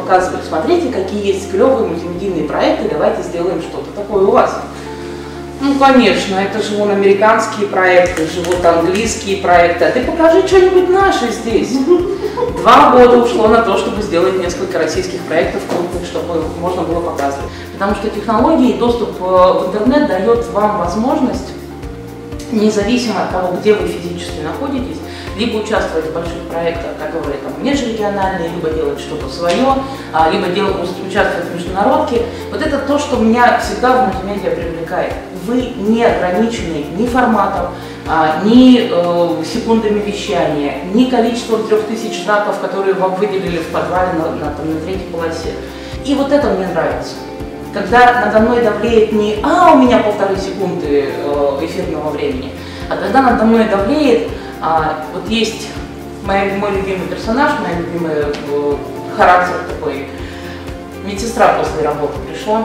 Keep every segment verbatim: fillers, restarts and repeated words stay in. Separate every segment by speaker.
Speaker 1: показывали, смотрите, какие есть клевые мультимедийные проекты, давайте сделаем что-то такое у вас. Ну, конечно, это же вон американские проекты, живут английские проекты, а ты покажи что-нибудь наше здесь. Два года ушло на то, чтобы сделать несколько российских проектов крупных, чтобы можно было показывать. Потому что технологии и доступ в интернет дает вам возможность, независимо от того, где вы физически находитесь, либо участвовать в больших проектах, которые там межрегиональные, либо делать что-то свое, либо делать, участвовать в международке. Вот это то, что меня всегда в мультимедиа привлекает. Вы не ограничены ни форматом, ни э, секундами вещания, ни количеством трех тысяч знаков, которые вам выделили в подвале на, на, там, на третьей полосе. И вот это мне нравится. Когда надо мной давлеет не «а, у меня полторы секунды э, эфирного времени», а когда надо мной давлеет, а, вот есть мой, мой любимый персонаж, мой любимый э, характер такой. Медсестра после работы пришла,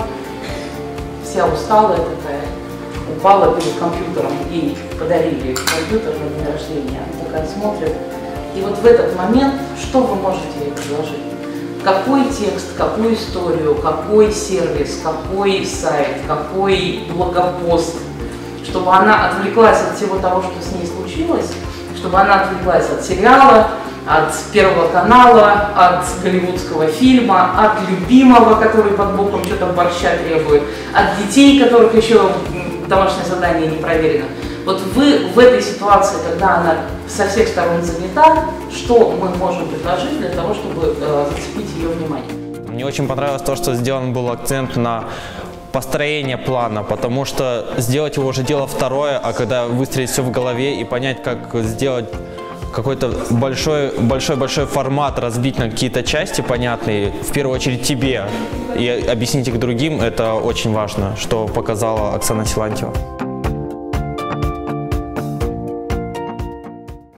Speaker 1: вся усталая такая, упала перед компьютером, ей подарили компьютер на день рождения, она такая смотрит, и вот в этот момент что вы можете ей предложить? Какой текст, какую историю, какой сервис, какой сайт, какой блогопост, чтобы она отвлеклась от всего того, что с ней случилось, чтобы она отвлеклась от сериала, от Первого канала, от голливудского фильма, от любимого, который под боком что-то борща требует, от детей, которых еще домашнее задание не проверено. Вот вы в этой ситуации, когда она со всех сторон занята, что мы можем предложить для того, чтобы э, зацепить ее внимание?
Speaker 2: Мне очень понравилось то, что сделан был акцент на построение плана, потому что сделать его уже дело второе, а когда выстроить все в голове и понять, как сделать какой-то большой-большой-большой формат, разбить на какие-то части понятные, в первую очередь тебе, и объяснить их другим, это очень важно, что показала Оксана Силантьева.